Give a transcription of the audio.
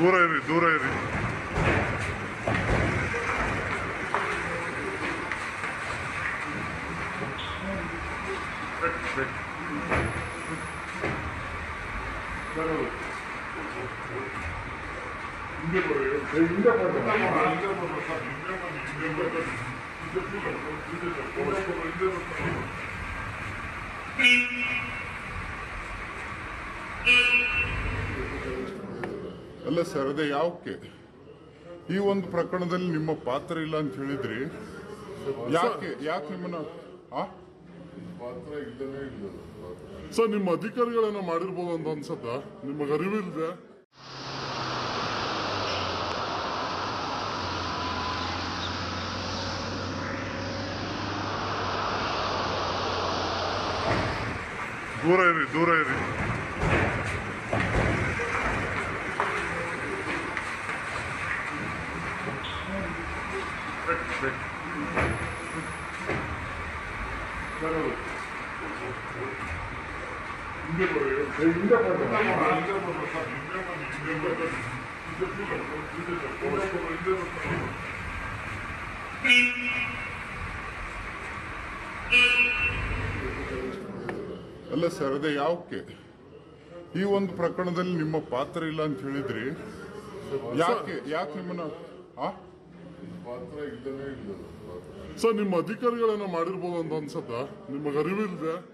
ದೂರ ಇರಿ, ದೂರ ಇರಿ. ಅಲ್ಲ ಸರ್, ಅದೇ ಯಾಕೆ ಈ ಒಂದು ಪ್ರಕರಣದಲ್ಲಿ ನಿಮ್ಮ ಪಾತ್ರ ಇಲ್ಲ ಅಂತ ಹೇಳಿದ್ರಿ? ಯಾಕೆ ನಿಮ್ಮನ್ನ ಪಾತ್ರ ಇಲ್ಲನೇ ಇಲ್ಲ ಸರ್. ನಿಮ್ಮ ಅಧಿಕಾರಿಗಳನ್ನ ಮಾಡಿರ್ಬೋದು ಅಂತ ಅನ್ಸತ್ತ? ನಿಮಗೆ ಅರಿವಿಲ್ದೆ? ದೂರ ಇರಿ, ದೂರ ಇರಿ. ಅಲ್ಲ ಸರ್, ಅದೇ ಯಾಕೆ ಈ ಒಂದು ಪ್ರಕರಣದಲ್ಲಿ ನಿಮ್ಮ ಪಾತ್ರ ಇಲ್ಲ ಅಂತ ಹೇಳಿದ್ರಿ? ಯಾಕೆ ನಿಮ್ಮನ್ನ ಪಾತ್ರ ಇಲ್ಲನೇ ಇಲ್ಲ ಸರ್. ನಿಮ್ಮ ಅಧಿಕಾರಿಗಳನ್ನ ಮಾಡಿರ್ಬೋದು ಅಂತ ಅನ್ಸತ್ತ? ನಿಮಗೆ ಅರಿವಿಲ್ದೆ?